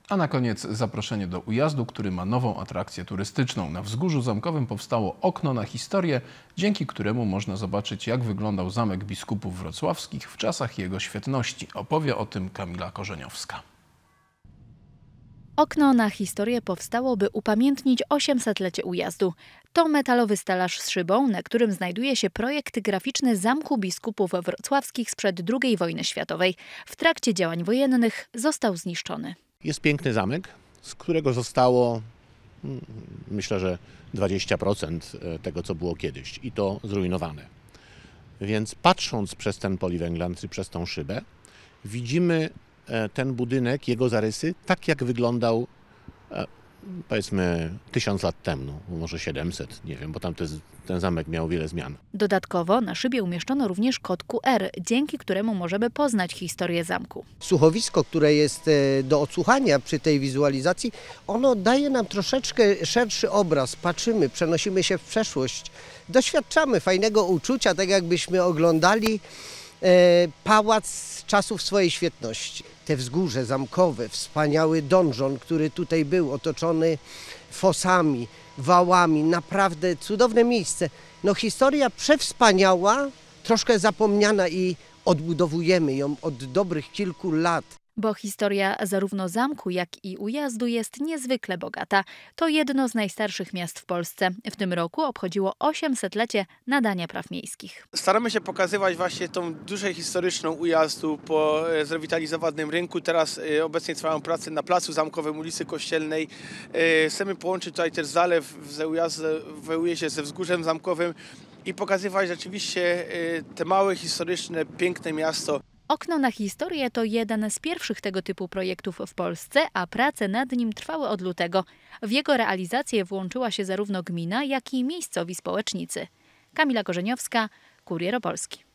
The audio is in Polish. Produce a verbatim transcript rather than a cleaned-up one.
A na koniec zaproszenie do Ujazdu, który ma nową atrakcję turystyczną. Na Wzgórzu Zamkowym powstało okno na historię, dzięki któremu można zobaczyć, jak wyglądał Zamek Biskupów Wrocławskich w czasach jego świetności. Opowie o tym Kamila Korzeniowska. Okno na historię powstało, by upamiętnić osiemsetlecie Ujazdu. To metalowy stelaż z szybą, na którym znajduje się projekt graficzny Zamku Biskupów Wrocławskich sprzed drugiej wojny światowej. W trakcie działań wojennych został zniszczony. Jest piękny zamek, z którego zostało, myślę, że dwadzieścia procent tego, co było kiedyś, i to zrujnowane. Więc patrząc przez ten poliwęglan, czy przez tą szybę, widzimy ten budynek, jego zarysy, tak jak wyglądał, powiedzmy, tysiąc lat temu, może siedemset, nie wiem, bo tam ten zamek miał wiele zmian. Dodatkowo na szybie umieszczono również kod Q R, dzięki któremu możemy poznać historię zamku. Słuchowisko, które jest do odsłuchania przy tej wizualizacji, ono daje nam troszeczkę szerszy obraz. Patrzymy, przenosimy się w przeszłość, doświadczamy fajnego uczucia, tak jakbyśmy oglądali pałac z czasów swojej świetności. Te wzgórze zamkowe, wspaniały donżon, który tutaj był otoczony fosami, wałami, naprawdę cudowne miejsce. No historia przewspaniała, troszkę zapomniana i odbudowujemy ją od dobrych kilku lat. Bo historia zarówno zamku, jak i Ujazdu jest niezwykle bogata. To jedno z najstarszych miast w Polsce. W tym roku obchodziło osiemsetlecie nadania praw miejskich. Staramy się pokazywać właśnie tą duszę historyczną Ujazdu po zrewitalizowanym rynku. Teraz obecnie trwają prace na Placu Zamkowym, ulicy Kościelnej. Chcemy połączyć tutaj też zalew w Ujeździe ze Wzgórzem Zamkowym i pokazywać rzeczywiście te małe, historyczne, piękne miasto. Okno na historię to jeden z pierwszych tego typu projektów w Polsce, a prace nad nim trwały od lutego. W jego realizację włączyła się zarówno gmina, jak i miejscowi społecznicy. Kamila Korzeniowska, Kurier Opolski.